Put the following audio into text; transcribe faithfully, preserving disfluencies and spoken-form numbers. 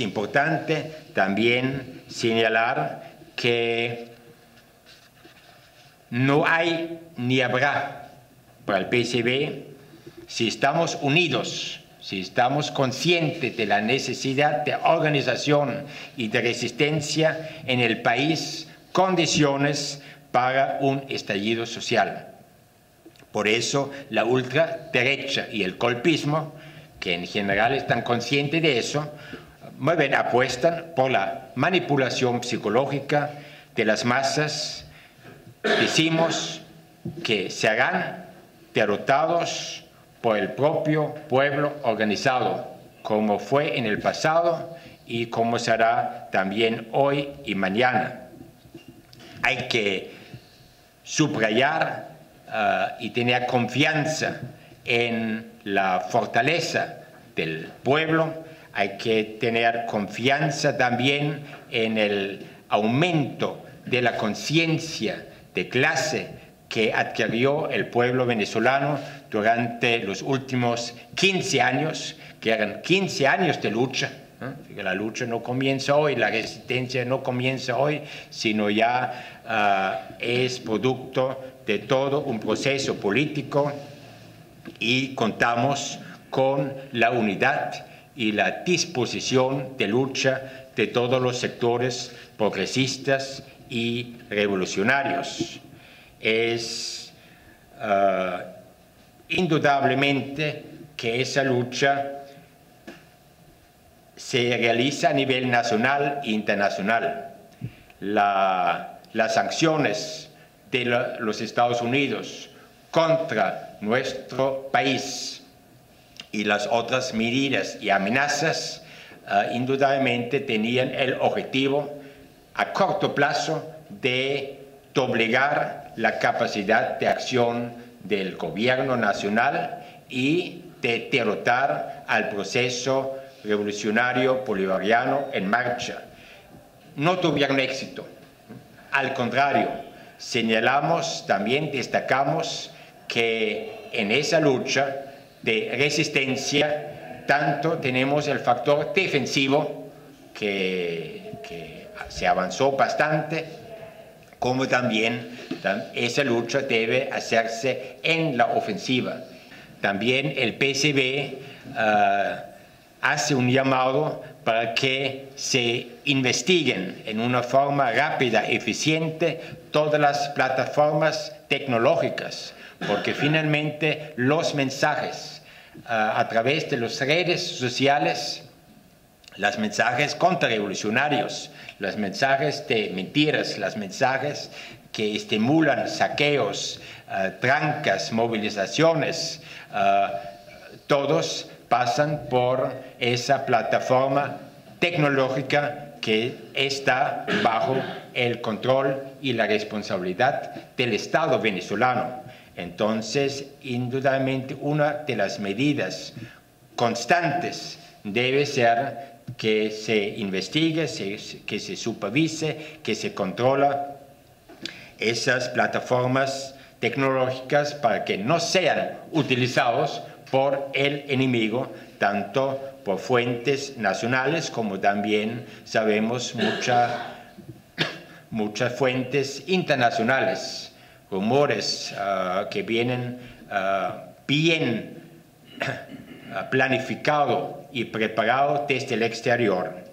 importante también señalar que no hay ni habrá para el P S B, si estamos unidos, si estamos conscientes de la necesidad de organización y de resistencia en el país, condiciones para un estallido social. Por eso la ultraderecha y el golpismo, que en general están conscientes de eso, muy bien, apuestan por la manipulación psicológica de las masas. Decimos que serán derrotados por el propio pueblo organizado, como fue en el pasado y como será también hoy y mañana. Hay que subrayar uh, y tener confianza en la fortaleza del pueblo. Hay que tener confianza también en el aumento de la conciencia de clase que adquirió el pueblo venezolano durante los últimos quince años, que eran quince años de lucha. ¿eh? La lucha no comienza hoy, la resistencia no comienza hoy, sino ya uh, es producto de todo un proceso político, y contamos con la unidad y la disposición de lucha de todos los sectores progresistas y revolucionarios. Es uh, indudablemente que esa lucha se realiza a nivel nacional e internacional. La, las sanciones de la, los Estados Unidos contra nuestro país y las otras medidas y amenazas uh, indudablemente tenían el objetivo a corto plazo de doblegar la capacidad de acción del gobierno nacional y de derrotar al proceso revolucionario bolivariano en marcha. No tuvieron éxito. Al contrario, señalamos, también destacamos que en esa lucha de resistencia tanto tenemos el factor defensivo, que, que se avanzó bastante, como también esa lucha debe hacerse en la ofensiva. También el P S B uh, hace un llamado para que se investiguen en una forma rápida, eficiente, todas las plataformas tecnológicas, porque finalmente los mensajes uh, a través de las redes sociales, los mensajes contrarrevolucionarios, los mensajes de mentiras, los mensajes que estimulan saqueos, uh, trancas, movilizaciones, uh, todos pasan por esa plataforma tecnológica que está bajo el control y la responsabilidad del Estado venezolano. Entonces, indudablemente, una de las medidas constantes debe ser que se investigue, se, que se supervise, que se controla esas plataformas tecnológicas para que no sean utilizados por el enemigo, tanto por fuentes nacionales como también sabemos mucha, muchas fuentes internacionales, rumores uh, que vienen uh, bien planificado y preparado desde el exterior.